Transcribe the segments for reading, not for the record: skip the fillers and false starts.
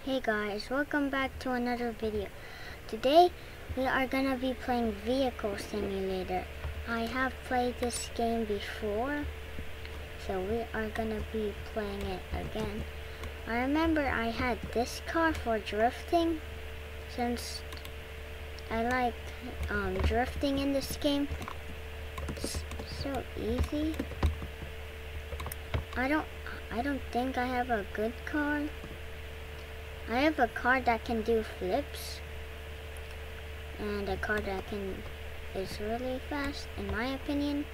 Hey guys, welcome back to another video. Today we are gonna be playing Vehicle Simulator. I have played this game before, so we are gonna be playing it again. I remember I had this car for drifting, since I like drifting in this game. It's so easy. I don't think I have a good car. I have a car that can do flips and a car that is really fast in my opinion,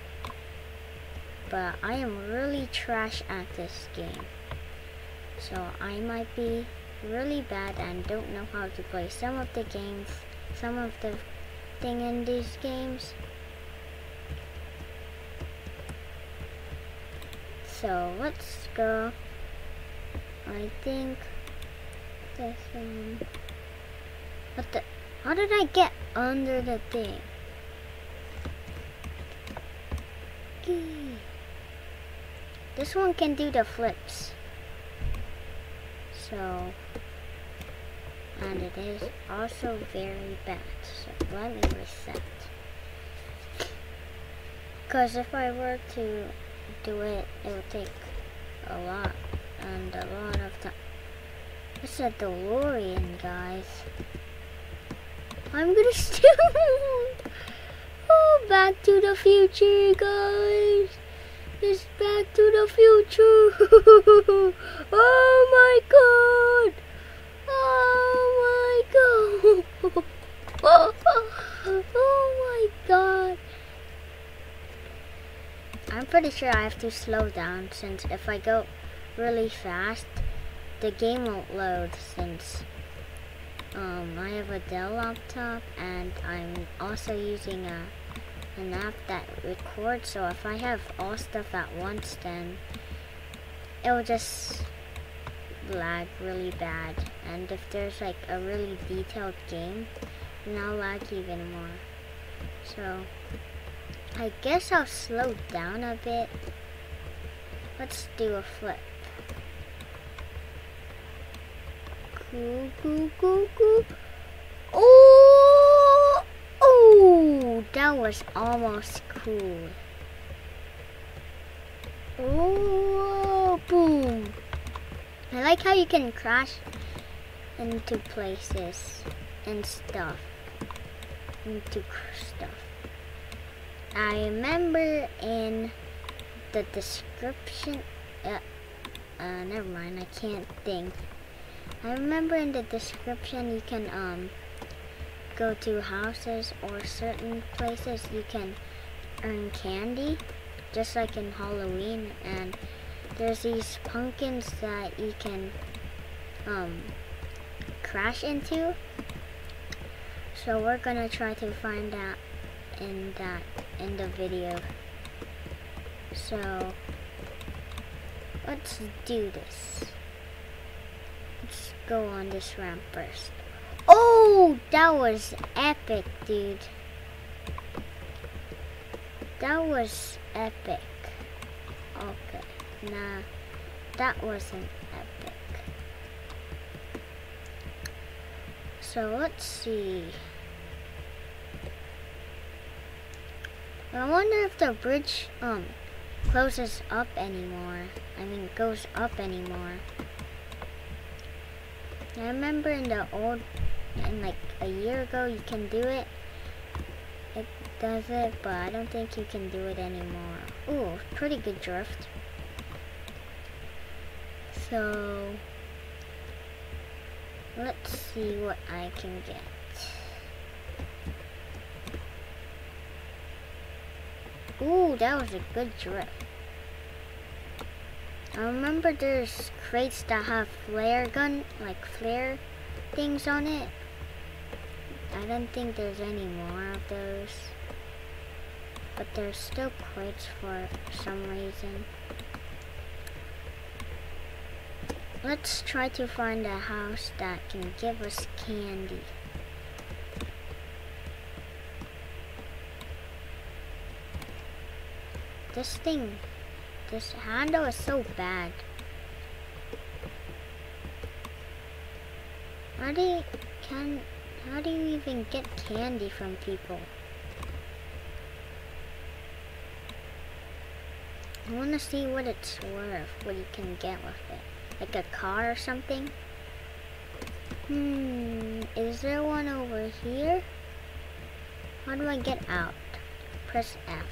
but I am really trash at this game, so I might be really bad and don't know how to play some of the thing in these games. So let's go. I think this one. What the? How did I get under the thing? Gee. This one can do the flips. So, and it is also very bad. So let me reset. Because if I were to do it, it would take a lot of time. It's a DeLorean, guys. I'm gonna steal. Oh, Back to the Future, guys. It's Back to the Future. Oh my god. Oh my god. Oh my god. I'm pretty sure I have to slow down, since if I go really fast, the game won't load, since I have a Dell laptop and I'm also using an app that records, so if I have all stuff at once, then it will just lag really bad, and if there's like a really detailed game, then I'll lag even more. So I guess I'll slow down a bit. Let's do a flip. Cool. Oh, that was almost cool. Oh, boom. I like how you can crash into places and stuff. I remember in the description, never mind, I can't think. I remember in the description you can go to houses or certain places you can earn candy, just like in Halloween, and there's these pumpkins that you can crash into. So we're gonna try to find that in the video. So let's do this. Let's go on this ramp first. Oh, that was epic, dude. That was epic. Okay, nah, that wasn't epic. So let's see. I wonder if the bridge closes up anymore. I mean, goes up anymore. I remember in like a year ago, you can do it. It does it, but I don't think you can do it anymore. Ooh, pretty good drift. So let's see what I can get. Ooh, that was a good drift. I remember there's crates that have flare things on it. I don't think there's any more of those, but there's still crates for some reason. Let's try to find a house that can give us candy. This handle is so bad. How do you, how do you even get candy from people? I want to see what it's worth, what you can get with it. Like a car or something? Is there one over here? How do I get out? Press F.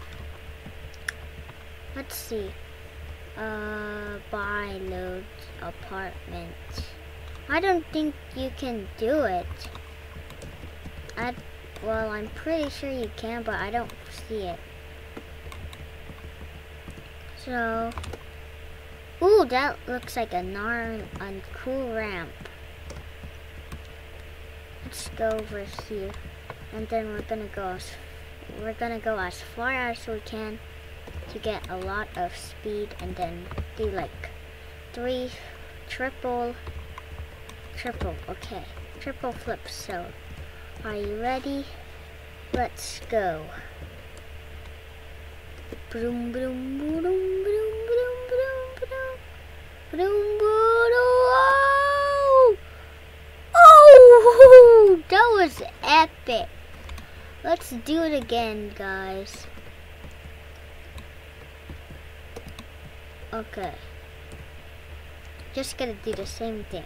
Let's see. Buy loads apartment. I don't think you can do it. Well, I'm pretty sure you can, but I don't see it. So, ooh, that looks like a cool ramp. Let's go over here, and then we're gonna go as far as we can to get a lot of speed, and then do like 3 triple, okay, triple flips. So, are you ready? Let's go. Boom, boom, boom, boom, boom, boom, boom, boom, boom. Oh, that was epic. Let's do it again, guys. Okay. Just gonna do the same thing.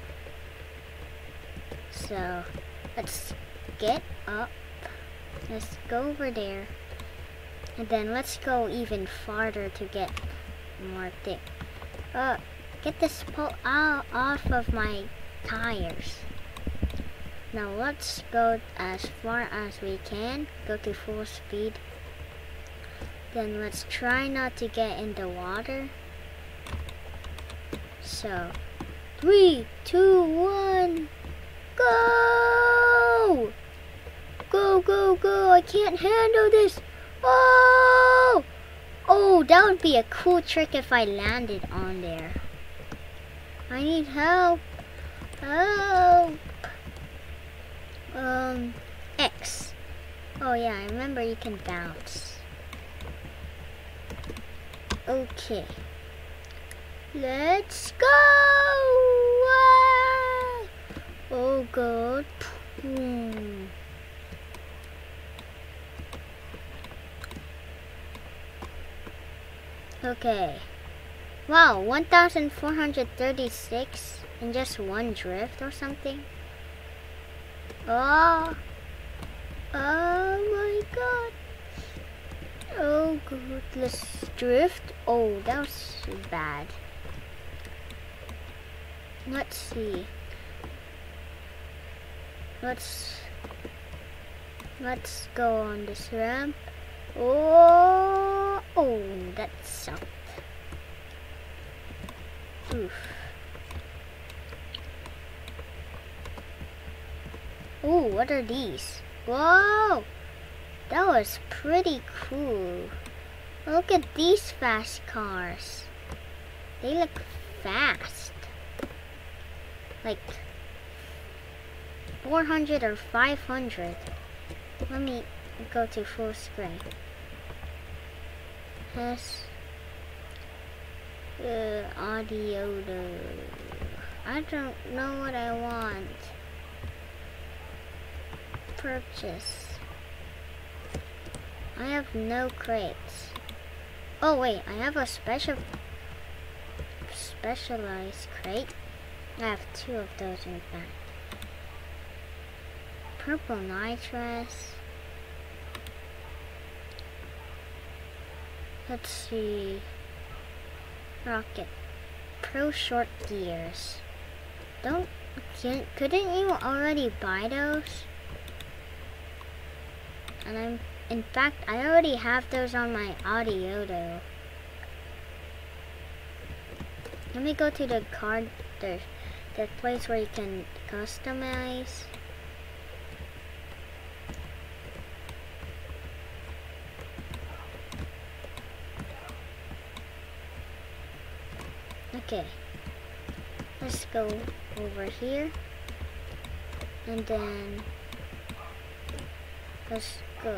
So, let's get up. Let's go over there. And then let's go even farther to get more thing. Get this pole off of my tires. Now let's go as far as we can. Go to full speed. Then let's try not to get in the water. So, 3, 2, 1, go! Go, go, go! I can't handle this! Oh! Oh, that would be a cool trick if I landed on there. I need help. Help. X. Oh yeah, I remember you can bounce. Okay. Let's go! Ah! Oh god. Okay. Wow, 1,436 in just one drift or something. Oh. Oh my god. Oh god, let's drift. Oh, that was bad. Let's see. Let's go on this ramp. Oh, that sucked. Oof. Ooh, what are these? Whoa! That was pretty cool. Look at these fast cars. They look fast. Like 400 or 500. Let me go to full screen. Yes. Audio. I don't know what I want. Purchase. I have no crates. Oh wait, I have a specialized crate. I have 2 of those in fact. Purple nitrous. Let's see. Rocket. Pro short gears. Couldn't you already buy those? And in fact, I already have those on my Audiodo. Let me go to the card, the place where you can customize. Okay, let's go over here, and then let's go.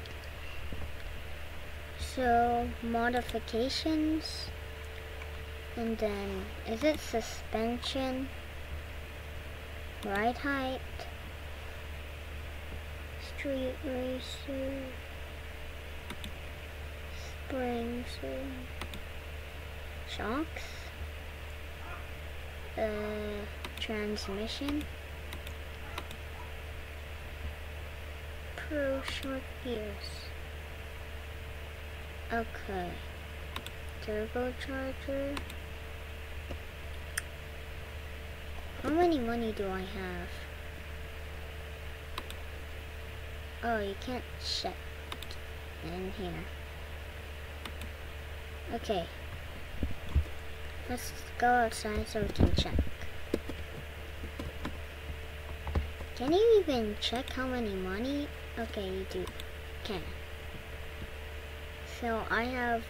So, modifications, And then, is it suspension? Ride height? Street racer? Springs? Shocks? Transmission? Pro short gears. Okay. Turbocharger. How many money do I have? Oh, you can't check in here. Okay. Let's go outside so we can check. Can you even check how many money? Okay, you do. Can. So I have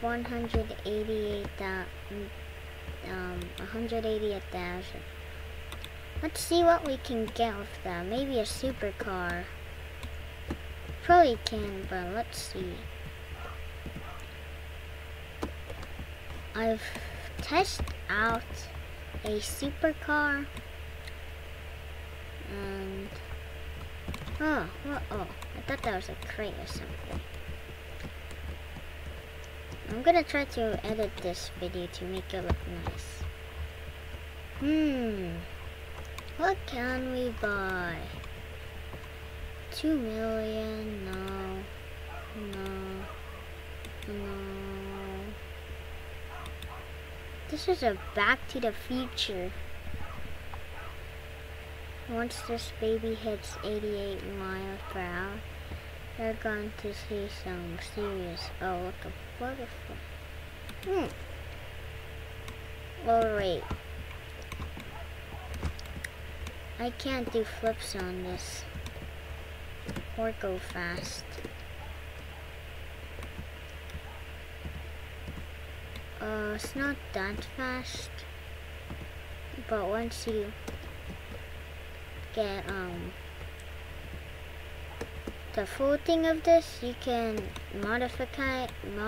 188,000. Let's see what we can get with that. Maybe a supercar. Probably can, but let's see. I've tested out a supercar and oh, I thought that was a crate or something. I'm gonna try to edit this video to make it look nice. What can we buy? 2 million, no. This is a Back to the Future. Once this baby hits 88 miles per hour, they're going to see some serious, oh look, a butterfly. Oh wait. I can't do flips on this or go fast. It's not that fast, but once you get the full thing of this, you can modify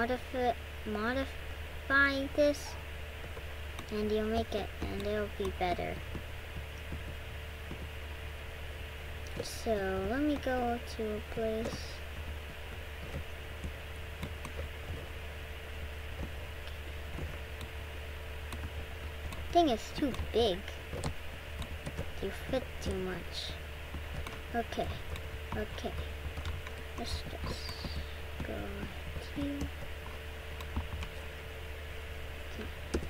this, and you'll make it, and it'll be better. So let me go to a place. Thing is too big to fit too much. Okay. Let's just go here. Okay.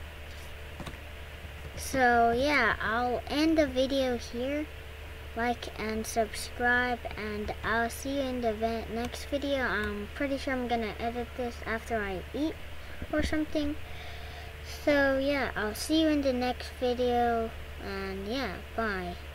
So yeah, I'll end the video here. Like and subscribe, and I'll see you in the next video. I'm pretty sure I'm gonna edit this after I eat or something. So yeah, I'll see you in the next video, and yeah, bye.